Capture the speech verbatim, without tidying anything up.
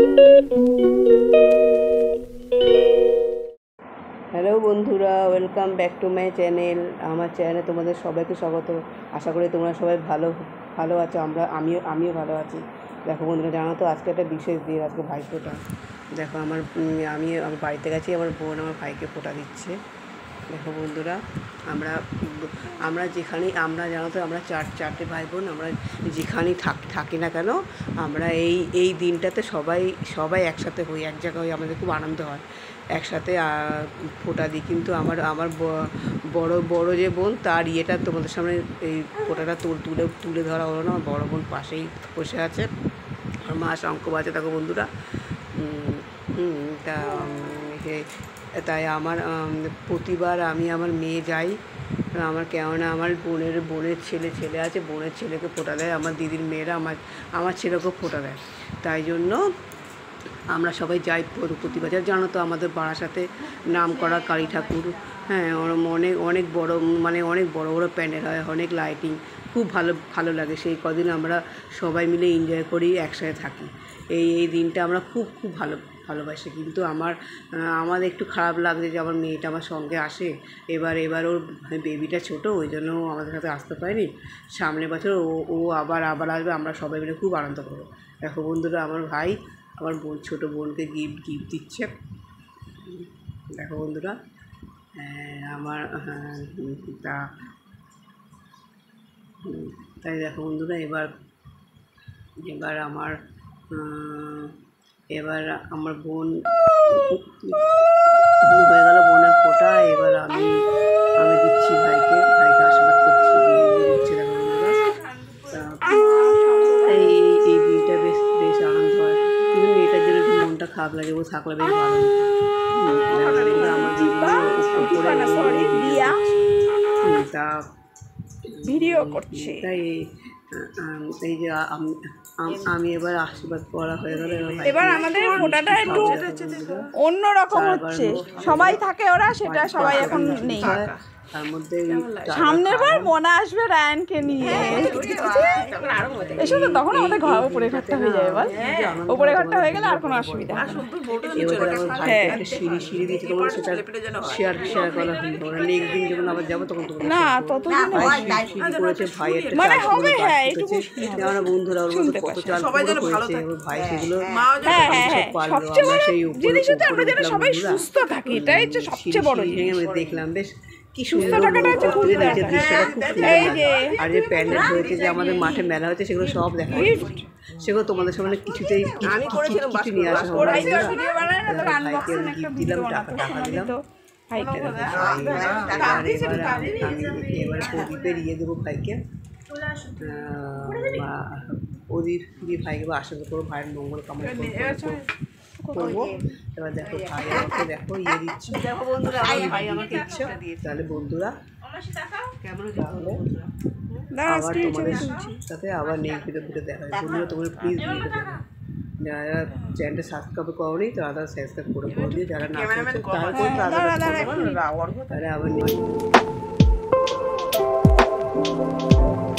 Hello বন্ধুরা, welcome back to my channel. আমার চ্যানেলে তোমাদের সবাইকে স্বাগত। আশা করি তোমরা সবাই ভালো ভালো আছো। আমরা আমিও আমিও ভালো আছি। দেখো বন্ধুরা, জানো তো আজকে একটা বিশেষ দিন, আজকে ভাইফোঁটা। দেখো আমার আমি আমার বাড়িতে গেছি, আমার বোন আমার ভাইকে ফোঁটা দিচ্ছে। দেখো বন্ধুরা, আমরা আমরা যেখানেই আমরা জানো তো আমরা চার চারটে ভাই বোন, আমরা যেখানেই থাকি থাকি না কেন, আমরা এই এই দিনটাতে সবাই সবাই একসাথে হই, এক জায়গায় হই। আমাদের খুব আনন্দ হয়, একসাথে ফোঁটা দিই। কিন্তু আমার আমার বড় বড় যে বোন, তার ইয়েটা তোমাদের সামনে এই ফোঁটাটা তুলে তুলে ধরা হলো না। আমার বড় বোন পাশেই বসে আছে, আর মা শঙ্খ বাজে। দেখো বন্ধুরা, তা তাই আমার প্রতিবার আমি আমার মেয়ে যাই, আমার কেননা আমার বোনের বোনের ছেলে ছেলে আছে, বোনের ছেলেকে ফোঁটা দেয়, আমার দিদির মেয়েরা আমার আমার ছেলেকেও ফোঁটা দেয়। তাই জন্য আমরা সবাই যাই প্রতিবার। জানো তো আমাদের বারাসাতে নাম করা কালী ঠাকুর, হ্যাঁ, অনেক অনেক বড়, মানে অনেক বড় বড় প্যান্ডেল হয়, অনেক লাইটিং, খুব ভালো ভালো লাগে। সেই কদিন আমরা সবাই মিলে এনজয় করি, একসাথে থাকি। এই এই দিনটা আমরা খুব খুব ভালো ভালোবাসি। কিন্তু আমার আমাদের একটু খারাপ লাগছে যে আমার মেয়েটা আমার সঙ্গে আসে, এবার এবার ওর বেবিটা ছোটো, ওই জন্য আমাদের সাথে আসতে পারেনি। সামনের বছর ও ও আবার আবার আসবে, আমরা সবাই মিলে খুব আনন্দ করবো। দেখো বন্ধুরা, আমার ভাই আমার বোন ছোটো বোনকে গিফট গিফট দিচ্ছে। দেখো বন্ধুরা, আমার তা তাই দেখো বন্ধুরা, এবার এবার আমার এবার আমার বোন হয়ে গেল বোনের ফোঁটা। এবার আমি আমি দিচ্ছি ভাইকে, ভাইকে আশীর্বাদ করছি, দিচ্ছি। দেখো বন্ধুরা, এই এই দিনটা বেশ বেশ আনন্দ হয়। কিন্তু এটার জন্য একটু মনটা খারাপ লাগে, ও থাকলে বেশ ভালো হতো। আমার তা ভিডিও করছে, তাই এই যে আমি এবার আশীর্বাদ করা হয়ে গেল। এবার আমাদের ফোঁটাটা একটু অন্যরকম হচ্ছে। সবাই থাকে ওরা, সেটা সবাই এখন নেই। তার মধ্যে সামনের বার মনে আসবে রায়ানকে নিয়ে এসো তো, তখন আমাদের ঘর উপরে ঘরটা হয়ে যাবে। এবার উপরে ঘরটা হয়ে গেলে আর কোনো অসুবিধা হয় না। ততদিন মানে হবে, হ্যাঁ, এটুকু বন্ধুরা ভাই সেগুলো হ্যাঁ হ্যাঁ হ্যাঁ সবচেয়ে বড় জিনিস হচ্ছে আমরা যেন সবাই সুস্থ থাকি, এটাই হচ্ছে সবচেয়ে বড় জিনিস। দেখলাম বেশ কি সুস্থ থাকাটা হচ্ছে খুবই দরকার। এই যে আর যে প্যান্ডেল হয়েছে, যে আমাদের মাঠে মেলা হয়েছে, সেগুলো সব দেখা সেগুলো তোমাদের সামনে কিছুতেই আমি করেছিলাম কিছু নিয়ে আসা হবে। ভাইকে গিফট দিলাম, টাকা টাকা দিলাম। এবার প্রদীপের ইয়ে দেবো ভাইকে, প্রদীপ দিয়ে ভাইকে আশীর্বাদ করবো, ভাইয়ের মঙ্গল কামনা করবো। এবার দেখো ভাই আমাকে দেখো ইয়ে দিচ্ছে, দেখো বন্ধুরা ভাই আমাকে ইচ্ছে। তাহলে বন্ধুরা কেমন তাহলে আবার তোমাদের সাথে আবার নেক্সট ভিডিও ভিডিও দেখা হবে। বন্ধুরা তোমরা প্লিজ ভিডিও দেখো, যারা চ্যানেলটা সাবস্ক্রাইব করেনি তারা তারা সাবস্ক্রাইব করে করে দিও, যারা না করেছে তারা তারা আবার